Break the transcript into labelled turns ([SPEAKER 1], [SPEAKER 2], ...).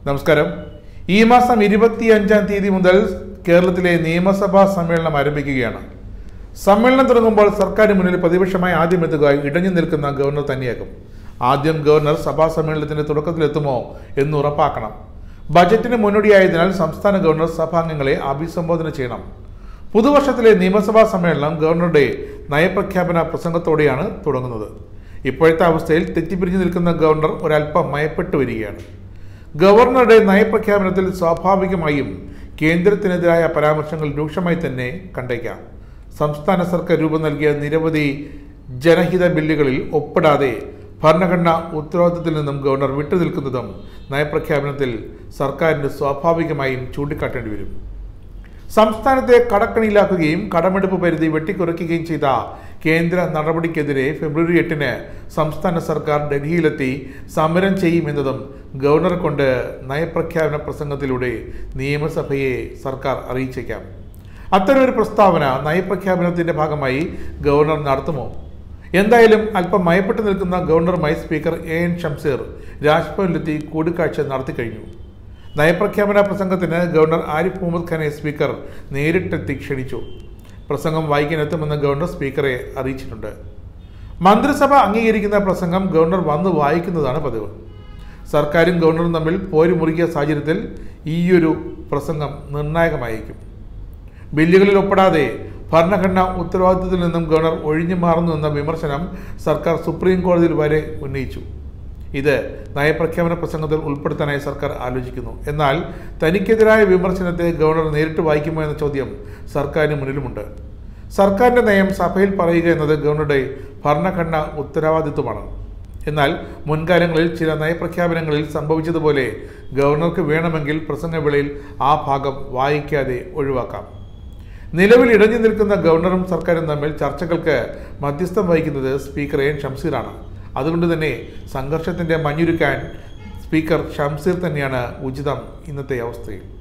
[SPEAKER 1] നമസ്കാരം. ഈ മാസം 25-ാം തീയതി മുതൽ കേരളത്തിലെ നിയമസഭാ സമ്മേളനം ആരംഭിക്കുകയാണ്. സമ്മേളനം തുടങ്ങുമ്പോൾ സർക്കാരിന് മുന്നിൽ പ്രതിപക്ഷമായി ആദ്യം എത്തുക ഇടഞ്ഞു നിൽക്കുന്ന ഗവർണർ തന്നെയാകും. ആദ്യം ഗവർണർ സഭാ സമ്മേളനത്തിന്റെ തുടക്കത്തിലെത്തുമോ എന്ന് ഉറപ്പാക്കണം. ബജറ്റിന് മുന്നോടിയായതിനാൽ സംസ്ഥാന ഗവർണർ സഭാംഗങ്ങളെ അഭിസംബോധന ചെയ്യണം. പുതുവർഷത്തിലെ നിയമസഭാ സമ്മേളനം ഗവർണറുടെ നയപ്രഖ്യാപന പ്രസംഗത്തോടെയാണ് തുടങ്ങുന്നത്. ഇപ്പോഴത്തെ അവസ്ഥയിൽ തെറ്റിപ്പിരിഞ്ഞു നിൽക്കുന്ന ഗവർണർ ഒരല്പം മയപ്പെട്ടു വരികയാണ്. ഗവർണറുടെ നയപ്രഖ്യാപനത്തിൽ സ്വാഭാവികമായും കേന്ദ്രത്തിനെതിരായ പരാമർശങ്ങൾ രൂക്ഷമായി തന്നെ കണ്ടേക്കാം. സംസ്ഥാന സർക്കാർ രൂപം നൽകിയ നിരവധി ജനഹിത ബില്ലുകളിൽ ഒപ്പിടാതെ ഭരണഘടനാ ഉത്തരവാദിത്തത്തിൽ നിന്നും ഗവർണർ വിട്ടുനിൽക്കുന്നതും നയപ്രഖ്യാപനത്തിൽ സർക്കാരിന് സ്വാഭാവികമായും ചൂണ്ടിക്കാട്ടേണ്ടി വരും. സംസ്ഥാനത്തെ കടക്കണിയിലാക്കുകയും കടമെടുപ്പ് പരിധി വെട്ടിക്കുറയ്ക്കുകയും ചെയ്ത കേന്ദ്ര നടപടിക്കെതിരെ ഫെബ്രുവരി 8-ന് സംസ്ഥാന സർക്കാർ ഡൽഹിയിലെത്തി സമരം ചെയ്യുമെന്നതും ഗവർണറെ കൊണ്ട് നയപ്രഖ്യാപന പ്രസംഗത്തിലൂടെ നിയമസഭയെ സർക്കാർ അറിയിച്ചേക്കാം. അത്തരമൊരു പ്രസ്താവന നയപ്രഖ്യാപനത്തിന്റെ ഭാഗമായി ഗവർണർ നടത്തുമോ? എന്തായാലും അല്പം മയപ്പെട്ടു നിൽക്കുന്ന ഗവർണറുമായി സ്പീക്കർ AN ഷംസീർ രാജ്ഭവനിലെത്തി കൂടിക്കാഴ്ച നടത്തിക്കഴിഞ്ഞു. നയപ്രഖ്യാപന പ്രസംഗത്തിന് ഗവർണർ ആരിഫ് മുഹമ്മദ് ഖാനെ സ്പീക്കർ നേരിട്ടെത്തി ക്ഷണിച്ചു. പ്രസംഗം വായിക്കാനെത്തുമെന്ന് ഗവർണർ സ്പീക്കറെ അറിയിച്ചിട്ടുണ്ട്. മന്ത്രിസഭ അംഗീകരിക്കുന്ന പ്രസംഗം ഗവർണർ വന്ന് വായിക്കുന്നതാണ് പതിവ്. സർക്കാരും ഗവർണറും തമ്മിൽ പോരുമുറുകിയ സാഹചര്യത്തിൽ ഈയൊരു പ്രസംഗം നിർണായകമായിരിക്കും. ബില്ലുകളിൽ ഒപ്പിടാതെ ഭരണഘടനാ ഉത്തരവാദിത്തത്തിൽ നിന്നും ഗവർണർ ഒഴിഞ്ഞു മാറുന്നു എന്ന വിമർശനം സർക്കാർ സുപ്രീം കോടതിയിൽ വരെ ഉന്നയിച്ചു. ഇത് നയപ്രഖ്യാപന പ്രസംഗത്തിൽ ഉൾപ്പെടുത്താനായി സർക്കാർ ആലോചിക്കുന്നു. എന്നാൽ തനിക്കെതിരായ വിമർശനത്തെ ഗവർണർ നേരിട്ട് വായിക്കുമോ എന്ന ചോദ്യം സർക്കാരിന് മുന്നിലുമുണ്ട്. സർക്കാരിൻ്റെ നയം സഭയിൽ പറയുക എന്നത് ഗവർണറുടെ ഭരണഘടനാ ഉത്തരവാദിത്വമാണ്. എന്നാൽ മുൻകാലങ്ങളിൽ ചില നയപ്രഖ്യാപനങ്ങളിൽ സംഭവിച്ചതുപോലെ ഗവർണർക്ക് വേണമെങ്കിൽ പ്രസംഗവേളയിൽ ആ ഭാഗം വായിക്കാതെ ഒഴിവാക്കാം. നിലവിൽ ഇടഞ്ഞു നിൽക്കുന്ന ഗവർണറും സർക്കാരും തമ്മിൽ ചർച്ചകൾക്ക് മധ്യസ്ഥം വഹിക്കുന്നത് സ്പീക്കർ AN ഷംസീറാണ്. അതുകൊണ്ട് തന്നെ സംഘർഷത്തിന്റെ മഞ്ഞുരുക്കാൻ സ്പീക്കർ ഷംസീർ തന്നെയാണ് ഉചിതം ഇന്നത്തെ അവസ്ഥയിൽ.